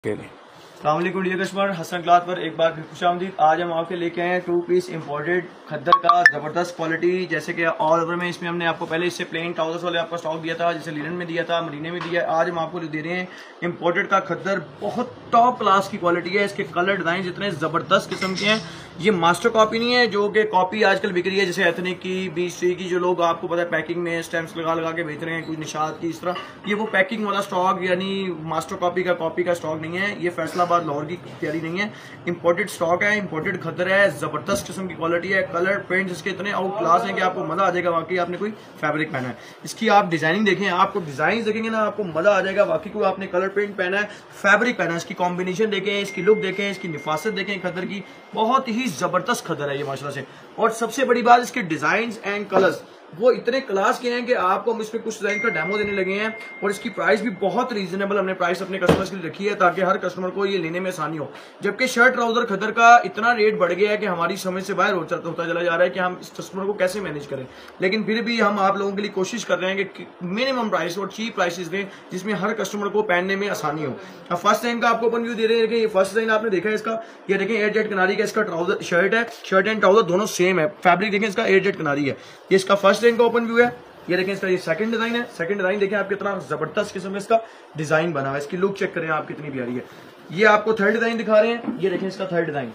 अस्सलामुअलैकुम dear customer, Hasan cloth पर एक बार फिर खुशामदीद। आज हम आपके लेके आए हैं 2 पीस इंपोर्टेड खद्दर का ज़बरदस्त क्वालिटी। जैसे कि ऑल ओवर में इसमें हमने आपको पहले इससे प्लेन ट्राउजर्स वाले आपका स्टॉक दिया था, जैसे लिनन में दिया था, मरीने में दिया है। आज हम आपको दे रहे हैं इंपोर्टेड का खद्दर, बहुत टॉप क्लास की क्वालिटी है। इसके कलर डिजाइन इतने ज़बरदस्त किस्म के हैं। ये मास्टर कॉपी नहीं है जो कि कॉपी आजकल बिक रही है, जैसे एथनिक की, BC की, जो लोग आपको पता है पैकिंग में स्टैम्प्स लगा लगा के बेच रहे हैं, कुछ निशात की इस तरह। ये वो पैकिंग वाला स्टॉक यानी मास्टर कॉपी का स्टॉक नहीं है। ये फैसलाबाद लाहौर की तैयारी नहीं है, इंपोर्टेड स्टॉक है, इंपोर्टेड खद्दर है, जबरदस्त किस्म की क्वालिटी है। कलर प्रिंट इसके इतने आउट क्लास हैं कि आपको मजा आ जाएगा। वाकई आपने कोई फैब्रिक पहना है। इसकी आप डिजाइनिंग देखें, आपको डिजाइन देखेंगे ना, आपको मजा आ जाएगा। वाकई कोई आपने कलर प्रिंट पहना है, फैब्रिक पहना है। इसकी कॉम्बिनेशन देखें, इसकी लुक देखें, इसकी निफासत देखें खद्दर की, बहुत ही जबरदस्त खद्दर है ये माशाल्लाह से। और सबसे बड़ी बात, इसके डिजाइन एंड कलर्स वो इतने क्लास के हैं कि आपको हम इसमें कुछ डिजाइन का डेमो देने लगे हैं। और इसकी प्राइस भी बहुत रीजनेबल हमने प्राइस अपने कस्टमर्स के लिए रखी है, ताकि हर कस्टमर को ये लेने में आसानी हो। जबकि शर्ट ट्राउजर खद्दर का इतना रेट बढ़ गया है कि हमारी समझ से बाहर होता चला जा रहा है कि हम इस कस्टमर को कैसे मैनेज करें। लेकिन फिर भी हम आप लोगों के लिए कोशिश कर रहे हैं कि मिनिमम प्राइस और चीप प्राइसेस दें, जिसमें हर कस्टमर को पहनने में आसानी हो। अब फर्स्ट डिजाइन का आपको ओपन व्यू दे रहे हैं। ये फर्स्ट डिजाइन आपने देखा है इसका, ये देखें एयर जेट किनारी का इसका ट्राउजर शर्ट है। शर्ट एंड ट्राउजर दोनों सेम है। फैब्रिक देखें इसका एयर जेट किनारी है। ये इसका फर्स्ट डिजाइन का ओपन व्यू है। ये देखें इसका ये सेकंड डिजाइन है। सेकंड डिजाइन देखें आप, कितना जबरदस्त किस्म में इसका डिजाइन बना हुआ है। इसकी लुक चेक करें आप, कितनी प्यारी है। ये आपको थर्ड डिजाइन दिखा रहे हैं। ये देखें इसका थर्ड डिजाइन,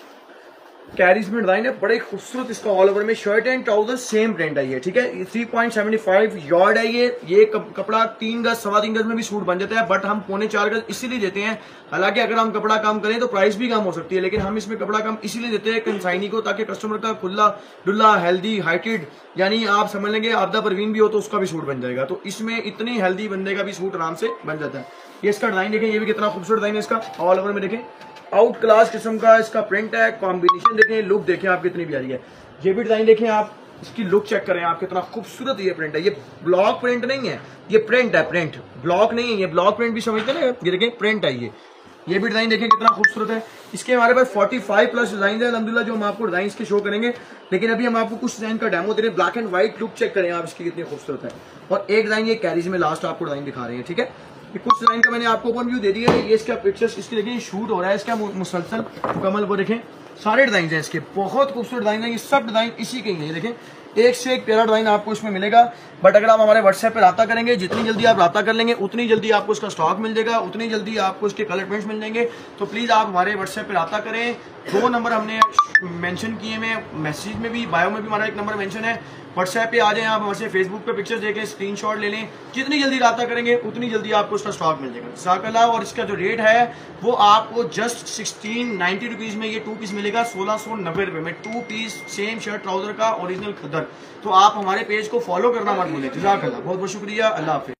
कैरीज में डिजाइन है, बड़े खूबसूरत। इसका ऑल ओवर में shirt and trouser same print है ये, ठीक है। 3.75 यार्ड है ये कपड़ा 3 गज 3.25 गज में भी सूट बन जाता है, बट हम 3.25 गज इसीलिए देते हैं। हालांकि अगर हम कपड़ा कम करें तो प्राइस भी कम हो सकती है, लेकिन हम इसमें कपड़ा कम इसीलिए देते हैं कंसाइनी को, ताकि कस्टमर का खुला डुल्ला हेल्दी हाइटेड, यानी आप समझ लेंगे आपदा परवीन भी हो तो उसका भी सूट बन जाएगा। तो इसमें इतनी हेल्दी बंदे का भी सूट आराम से बन जाता है। ये इसका डिजाइन देखें, ये भी कितना खूबसूरत डिजाइन है इसका। ऑल ओवर में देखें आउट क्लास किस्म का इसका प्रिंट है। कॉम्बिनेशन देखें, लुक देखें आप, कितनी प्यारी है। ये भी डिजाइन देखें आप, इसकी लुक चेक करें आप, कितना खूबसूरत ये प्रिंट है। ये ब्लॉक प्रिंट नहीं है, ये प्रिंट है, प्रिंट ब्लॉक नहीं है। ये ब्लॉक प्रिंट भी समझते हैं ना, ये देखें प्रिंट है ये भी डिजाइन देखें कितना खूबसूरत है। इसके हमारे पास 45 प्लस डिजाइन है अल्हम्दुलिल्लाह, जो हम आपको डिजाइन के शो करेंगे। लेकिन अभी हम आपको कुछ डिजाइन का डेमो दे रहे हैं। Black and white look check करें आप, इसकी कितनी खूबसूरत है। और एक डिजाइन ये कैरीज में लास्ट आपको डिजाइन दिखा रहे हैं, ठीक है। ये कुछ डिजाइन का मैंने आपको ओपन व्यू दे दिया है। ये इसका पिक्चर्स इसकी देखें, शूट हो रहा है इसका मुसलसल मुकम्मल। वो देखें सारे डिजाइन हैं इसके, बहुत खूबसूरत डिजाइन है। ये सब डिजाइन इसी के ही है। देखें एक से एक प्यारा डिजाइन आपको इसमें मिलेगा। बट अगर आप हमारे व्हाट्सएप पे रब्ता करेंगे, जितनी जल्दी आप रब्ता कर लेंगे उतनी जल्दी आपको इसका स्टॉक मिल जाएगा, उतनी जल्दी आपको इसके कलर प्रिंट्स मिल जाएंगे। तो प्लीज आप हमारे व्हाट्सएप पे रब्ता करें। 2 नंबर हमने मेंशन किए हैं, मैसेज में भी, बायो में भी हमारा 1 नंबर मेंशन है। व्हाट्सएप पे आ जाएं आप, हमारे फेसबुक पे पिक्चर्स देखें, स्क्रीनशॉट ले लें। जितनी जल्दी रब्ता करेंगे उतनी जल्दी आपको इसका स्टॉक मिल जाएगा जज़ाकल्लाह। और इसका जो रेट है वो आपको जस्ट 1690 रुपीज में ये 2 पीस मिलेगा, 1690 रुपए में 2 पीस सेम शर्ट ट्राउजर का ओरिजिनल खद्दर। तो आप हमारे पेज को फॉलो करना मत भूलें। जज़ाकल्लाह, बहुत बहुत शुक्रिया, अल्लाह हाफिज़।